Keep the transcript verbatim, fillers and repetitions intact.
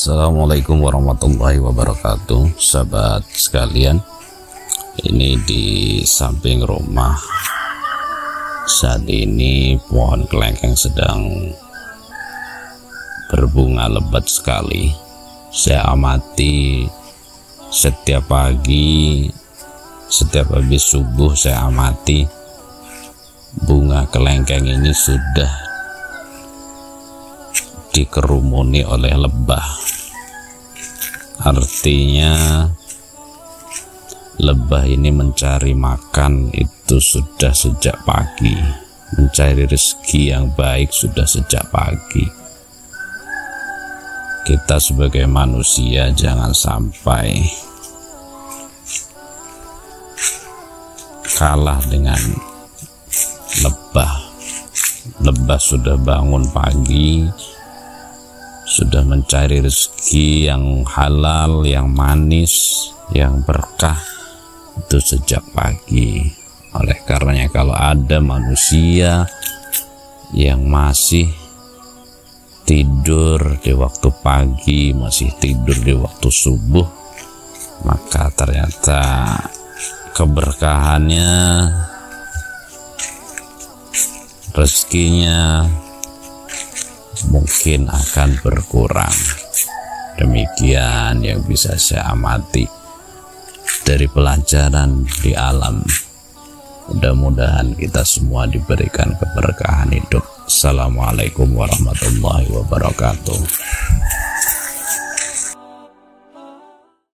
Assalamualaikum warahmatullahi wabarakatuh, sahabat sekalian. Ini di samping rumah saat ini pohon kelengkeng sedang berbunga lebat sekali. Saya amati setiap pagi, setiap habis subuh saya amati bunga kelengkeng ini sudah dikerumuni oleh lebah. Artinya lebah ini mencari makan itu sudah sejak pagi, mencari rezeki yang baik sudah sejak pagi. Kita sebagai manusia jangan sampai kalah dengan lebah. Lebah sudah bangun pagi, sudah mencari rezeki yang halal, yang manis, yang berkah itu sejak pagi. Oleh karenanya kalau ada manusia yang masih tidur di waktu pagi, masih tidur di waktu subuh, maka ternyata keberkahannya, rezekinya mungkin akan berkurang. Demikian yang bisa saya amati dari pelajaran di alam. Mudah-mudahan kita semua diberikan keberkahan hidup. Assalamualaikum warahmatullahi wabarakatuh.